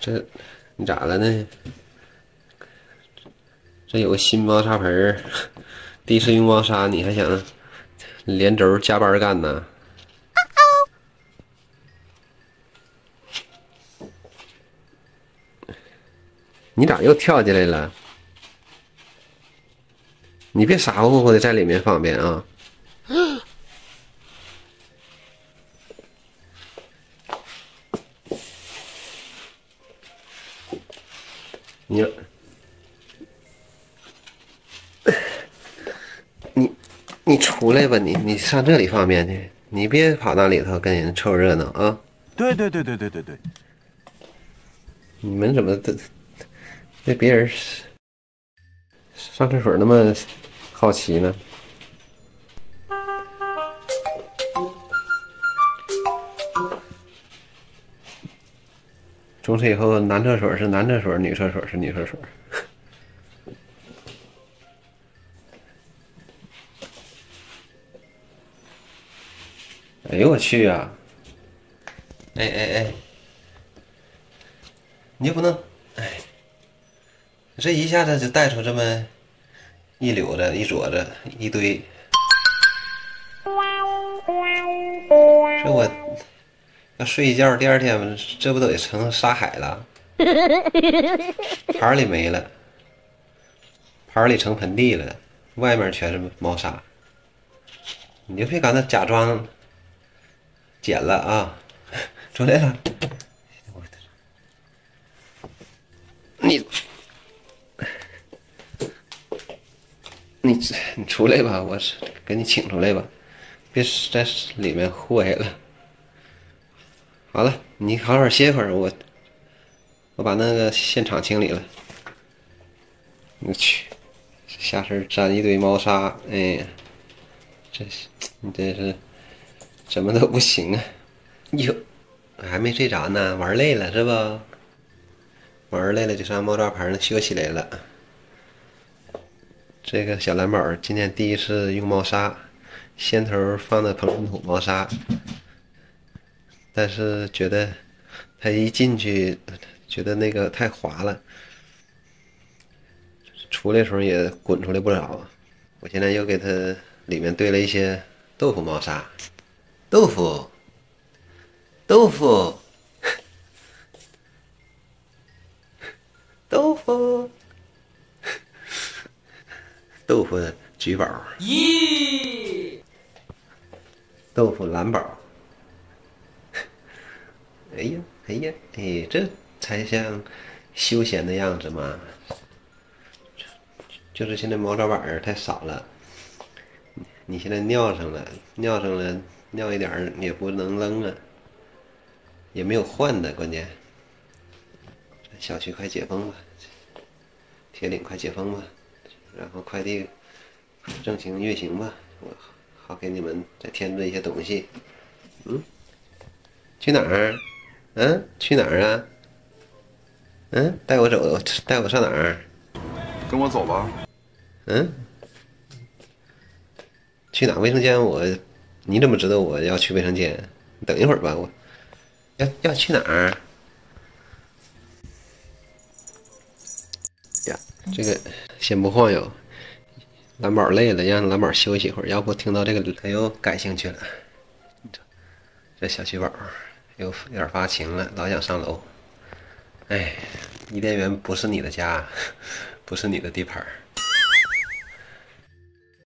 这你咋了呢？这有个新猫砂盆儿，第一次用猫砂，你还想连轴加班干呢？你咋又跳进来了？你别傻乎乎的在里面方便啊！你你你出来吧，你上这里方便去，你别跑那里头跟人凑热闹啊！ 对对对对对对对， 你们怎么对别人上厕所那么好奇呢？从此以后，男厕所是男厕所，女厕所是女厕所。哎呦我去啊！哎哎哎，你就不能，哎，这一下子就带出这么一溜子、一撮子、一堆，这我要睡一觉，第二天这不都得成沙海了？盘里没了，盘里成盆地了，外面全是猫砂。你就别搁那假装捡了啊！出来了，你你你出来吧，我给你请出来吧，别在里面祸害了。好了，你好好歇会儿，我把那个现场清理了。我去，下身沾一堆猫砂，哎呀，你这是怎么都不行啊！哟，还没睡着呢，玩累了是吧？玩累了就上猫抓盘休息来了。这个小蓝宝今天第一次用猫砂，先头放的蓬松土猫砂，但是觉得它一进去，觉得那个太滑了，出来的时候也滚出来不少。我现在又给它里面兑了一些豆腐猫砂，豆腐，豆腐，豆腐，豆腐橘宝，咦，豆腐蓝宝。哎呀，哎呀，哎，这才像休闲的样子嘛。就是现在猫抓板太少了，你现在尿上了，尿一点儿也不能扔啊，也没有换的，关键。小区快解封了，铁岭快解封了，然后快递正常运行吧，我好给你们再添置一些东西。嗯，去哪儿？嗯，去哪儿啊？嗯，带我走，带我上哪儿？ 跟我走吧。 嗯，去哪卫生间？你怎么知道我要去卫生间？等一会儿吧，我要去哪儿？呀，这个先不晃悠，蓝宝累了，让蓝宝休息一会儿，要不听到这个他又感兴趣了。这小区宝有点发情了，老想上楼。哎，伊甸园不是你的家，不是你的地盘。